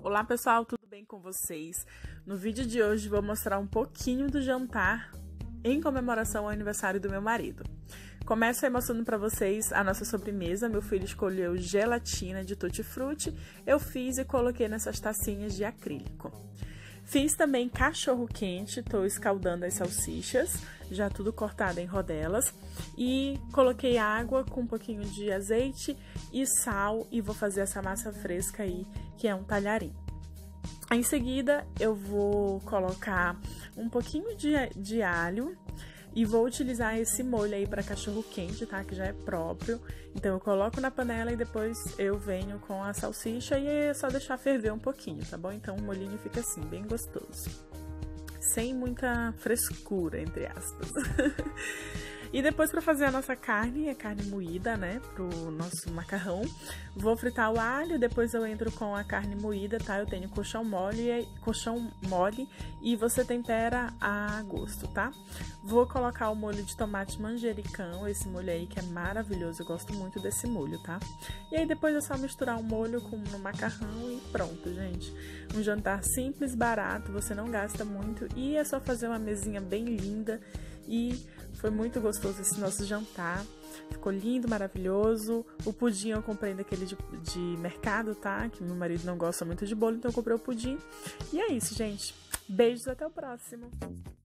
Olá pessoal, tudo bem com vocês? No vídeo de hoje vou mostrar um pouquinho do jantar em comemoração ao aniversário do meu marido. Começo aí mostrando para vocês a nossa sobremesa. Meu filho escolheu gelatina de tutti-frutti, eu fiz e coloquei nessas tacinhas de acrílico. Fiz também cachorro quente, tô escaldando as salsichas, já tudo cortado em rodelas. E coloquei água com um pouquinho de azeite e sal e vou fazer essa massa fresca aí, que é um talharim. Em seguida, eu vou colocar um pouquinho de alho e vou utilizar esse molho aí para cachorro quente, tá? Que já é próprio. Então, eu coloco na panela e depois eu venho com a salsicha e é só deixar ferver um pouquinho, tá bom? Então, o molhinho fica assim, bem gostoso. Sem muita frescura, entre aspas. E depois, para fazer a nossa carne, a carne moída, né, pro nosso macarrão, vou fritar o alho, depois eu entro com a carne moída, tá? Eu tenho colchão mole e você tempera a gosto, tá? Vou colocar o molho de tomate manjericão, esse molho aí que é maravilhoso, eu gosto muito desse molho, tá? E aí depois é só misturar o molho no macarrão e pronto, gente. Um jantar simples, barato, você não gasta muito e é só fazer uma mesinha bem linda. E foi muito gostoso esse nosso jantar, ficou lindo, maravilhoso. O pudim eu comprei daquele de mercado, tá? Que meu marido não gosta muito de bolo, então eu comprei o pudim. E é isso, gente. Beijos, até o próximo.